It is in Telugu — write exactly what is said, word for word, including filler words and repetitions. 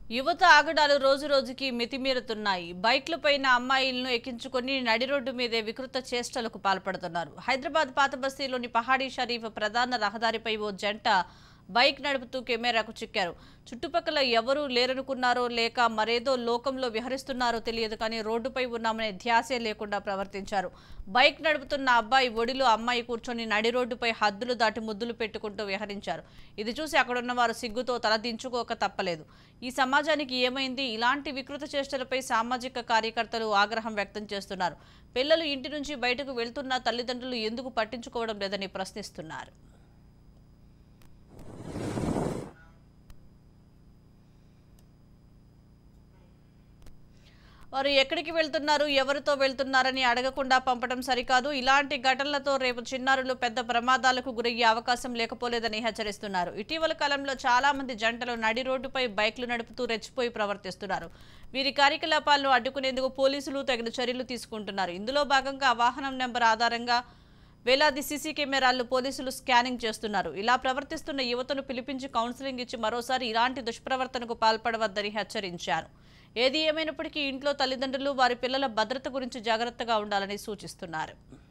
యువత ఆగడాలు రోజు రోజుకి మితిమీరుతున్నాయి. బైక్లపైన అమ్మాయిలను ఎక్కించుకొని నడి రోడ్డు మీదే వికృత చేష్టలకు పాల్పడుతున్నారు. హైదరాబాద్ పాత బస్తీలోని పహాడీ షరీఫ్ ప్రధాన రహదారిపై ఓ జంట బైక్ నడుపుతూ కెమెరాకు చిక్కారు. చుట్టుపక్కల ఎవరూ లేరనుకున్నారో లేక మరేదో లోకంలో విహరిస్తున్నారో తెలియదు కానీ రోడ్డుపై ఉన్నామనే ధ్యాసే లేకుండా ప్రవర్తించారు. బైక్ నడుపుతున్న అబ్బాయి ఒడిలో అమ్మాయి కూర్చొని నడి రోడ్డుపై హద్దులు దాటి ముద్దులు పెట్టుకుంటూ విహరించారు. ఇది చూసి అక్కడున్న వారు సిగ్గుతో తలదించుకోక తప్పలేదు. ఈ సమాజానికి ఏమైంది? ఇలాంటి వికృత చేష్టలపై సామాజిక కార్యకర్తలు ఆగ్రహం వ్యక్తం చేస్తున్నారు. పిల్లలు ఇంటి నుంచి బయటకు వెళ్తున్నా తల్లిదండ్రులు ఎందుకు పట్టించుకోవడం లేదని ప్రశ్నిస్తున్నారు. వారు ఎక్కడికి వెళ్తున్నారు, ఎవరితో వెళ్తున్నారని అడగకుండా పంపడం సరికాదు. ఇలాంటి ఘటనలతో రేపు చిన్నారులు పెద్ద ప్రమాదాలకు గురయ్యే అవకాశం లేకపోలేదని హెచ్చరిస్తున్నారు. ఇటీవల కాలంలో చాలా మంది జంటలు నడి రోడ్డుపై బైక్లు నడుపుతూ రెచ్చిపోయి ప్రవర్తిస్తున్నారు. వీరి కార్యకలాపాలను అడ్డుకునేందుకు పోలీసులు తగిన చర్యలు తీసుకుంటున్నారు. ఇందులో భాగంగా వాహనం నెంబర్ ఆధారంగా వేలాది సీసీ కెమెరాలను పోలీసులు స్కానింగ్ చేస్తున్నారు. ఇలా ప్రవర్తిస్తున్న యువతను పిలిపించి కౌన్సిలింగ్ ఇచ్చి మరోసారి ఇలాంటి దుష్ప్రవర్తనకు పాల్పడవద్దని హెచ్చరించారు. ఏది ఏమైనప్పటికీ ఇంట్లో తల్లిదండ్రులు వారి పిల్లల భద్రత గురించి జాగ్రత్తగా ఉండాలని సూచిస్తున్నారు.